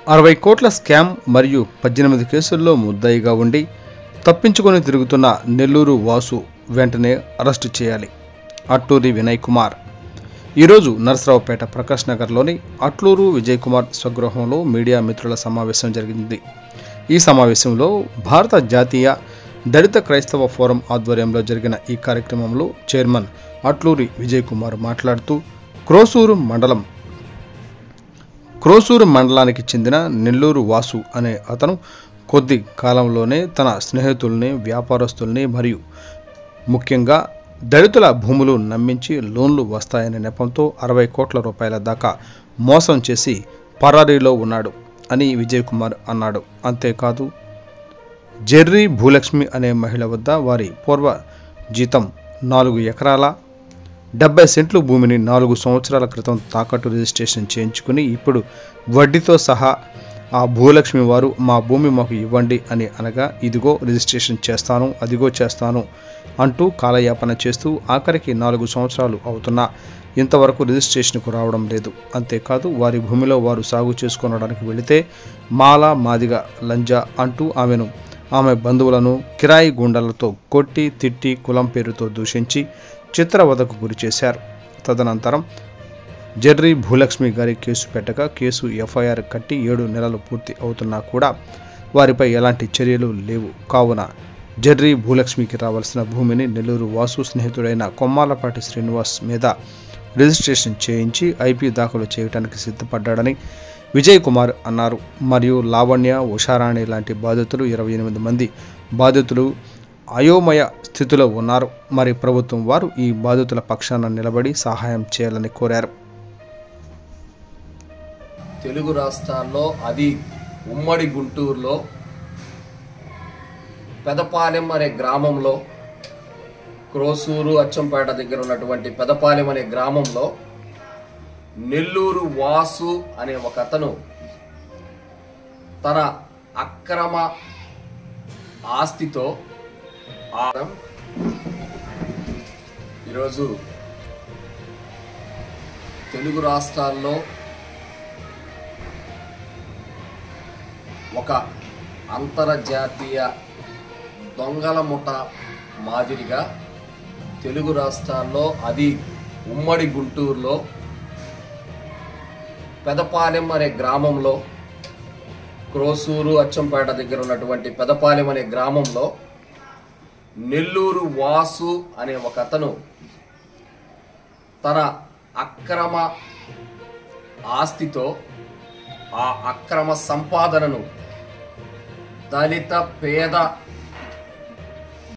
60 కోట్ల స్కామ్ మరియు 18 కేసుల్లో ముద్దాయిగా ఉండి తప్పించుకొని తిరుగుతున్న నెల్లూరు వాసు వెంటనే అరెస్టు చేయాలి. అట్లూరి వినయ్ కుమార్. ఈరోజు నరసరావుపేట ప్రకాష్ నగర్లోని అట్లూరు విజయ్ కుమార్ స్వగృహంలో మీడియా మిత్రుల సమావేశం జరిగింది. ఈ సమావేశంలో భారత జాతీయ దళిత క్రైస్తవ ఫోరం ఆధ్వర్యంలో జరిగిన ఈ కార్యక్రమంలో చైర్మన్ అట్లూరి విజయ్ కుమార్ మాట్లాడుతూ క్రోసూరు మండలానికి చెందిన నెల్లూరు వాసు అనే అతను కొద్ది కాలంలోనే తన స్నేహితుల్ని, వ్యాపారస్తుల్ని మరియు ముఖ్యంగా దళితుల భూములు నమ్మించి లోన్లు వస్తాయనే నెపంతో 60 కోట్ల రూపాయల దాకా మోసం చేసి పరారీలో ఉన్నాడు అని విజయ్ కుమార్ అన్నాడు. అంతేకాదు జెర్రీ భూలక్ష్మి అనే మహిళ వద్ద వారి పూర్వ జీతం 4 ఎకరాల 70 సెంట్లు భూమిని 4 సంవత్సరాల క్రితం తాకట్టు రిజిస్ట్రేషన్ చేయించుకుని ఇప్పుడు వడ్డీతో సహా ఆ భూలక్ష్మి వారు మా భూమి మాకు ఇవ్వండి అని అనగా ఇదిగో రిజిస్ట్రేషన్ చేస్తాను, అదిగో చేస్తాను అంటూ కాలయాపన చేస్తూ ఆఖరికి 4 సంవత్సరాలు అవుతున్నా ఇంతవరకు రిజిస్ట్రేషన్కు రావడం లేదు. అంతేకాదు వారి భూమిలో వారు సాగు చేసుకోవడానికి వెళితే మాల మాదిగ లంజా అంటూ ఆమె బంధువులను కిరాయి గుండాలతో కొట్టి తిట్టి కులం పేరుతో దూషించి చిత్రవధకు గురి చేశారు. తదనంతరం జెర్రీ భూలక్ష్మి గారి కేసు పెట్టగా కేసు ఎఫ్ఐఆర్ కట్టి 7 నెలలు పూర్తి అవుతున్నా కూడా వారిపై ఎలాంటి చర్యలు లేవు. కావున జెర్రీ భూలక్ష్మికి రావాల్సిన భూమిని నెల్లూరు వాసు స్నేహితుడైన కొమ్మాలపాటి శ్రీనివాస్ మీద రిజిస్ట్రేషన్ చేయించి ఐపీ దాఖలు చేయడానికి సిద్ధపడ్డాడని విజయ్ కుమార్ అన్నారు. మరియు లావణ్య, ఉషారాణి లాంటి బాధితులు 28 మంది బాధితులు అయోమయ స్థితిలో ఉన్నారు. మరి ప్రభుత్వం వారు ఈ బాధితుల పక్షాన నిలబడి సహాయం చేయాలని కోరారు. తెలుగు రాష్ట్రాల్లో అది ఉమ్మడి గుంటూరులో పెదపాలెం అనే గ్రామంలో క్రోసూరు అచ్చంపేట దగ్గర ఉన్నటువంటి పెదపాలెం అనే గ్రామంలో నెల్లూరు వాసు అనే ఒక అతను తన అక్రమ ఆస్తితో ఈరోజు తెలుగు రాష్ట్రాల్లో ఒక అంతర్జాతీయ దొంగల ముఠ మాదిరిగా తెలుగు రాష్ట్రాల్లో అది ఉమ్మడి గుంటూరులో పెదపాలెం అనే గ్రామంలో క్రోసూరు అచ్చంపేట దగ్గర ఉన్నటువంటి పెదపాలెం అనే గ్రామంలో నెల్లూరు వాసు అనే ఒక అతను తన అక్రమ ఆస్తితో ఆ అక్రమ సంపాదనను దళిత పేద